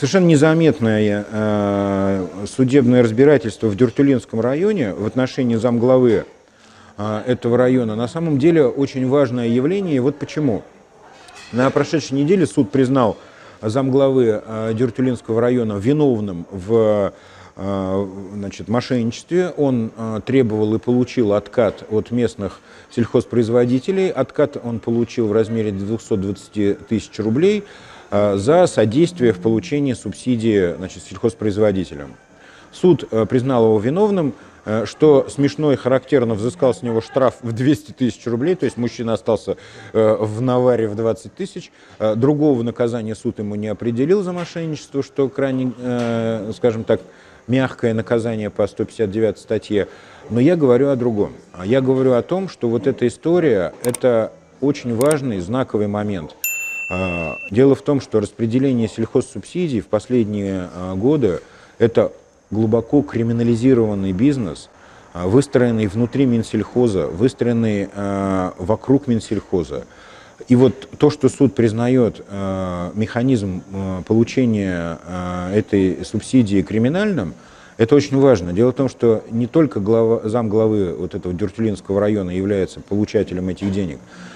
Совершенно незаметное судебное разбирательство в Дюртюлинском районе в отношении замглавы этого района на самом деле очень важное явление. И вот почему. На прошедшей неделе суд признал замглавы Дюртюлинского района виновным в мошенничестве. Он требовал и получил откат от местных сельхозпроизводителей. Откат он получил в размере 220 тысяч рублей за содействие в получении субсидии сельхозпроизводителям. Суд признал его виновным, что смешно и характерно, взыскал с него штраф в 200 тысяч рублей, то есть мужчина остался в наваре в 20 тысяч. Другого наказания суд ему не определил за мошенничество, что крайне, скажем так, мягкое наказание по 159 статье. Но я говорю о другом. Я говорю о том, что вот эта история – это очень важный, знаковый момент. Дело в том, что распределение сельхозсубсидий в последние годы – это глубоко криминализированный бизнес, выстроенный внутри Минсельхоза, выстроенный вокруг Минсельхоза. И вот то, что суд признает механизм получения этой субсидии криминальным, это очень важно. Дело в том, что не только замглавы вот этого Дюртюлинского района является получателем этих денег.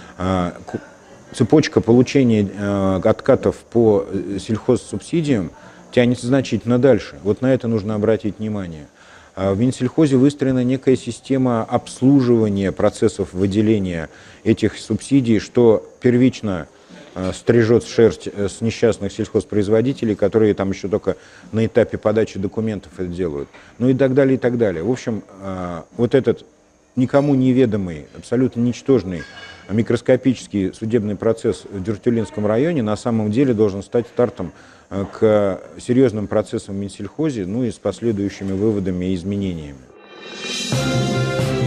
Цепочка получения откатов по сельхозсубсидиям тянется значительно дальше. Вот на это нужно обратить внимание. В Минсельхозе выстроена некая система обслуживания процессов выделения этих субсидий, что первично стрижет шерсть с несчастных сельхозпроизводителей, которые там еще только на этапе подачи документов это делают. Ну и так далее, и так далее. В общем, вот этот никому неведомый, абсолютно ничтожный микроскопический судебный процесс в Дюртюлинском районе на самом деле должен стать стартом к серьезным процессам в Минсельхозе, ну и с последующими выводами и изменениями.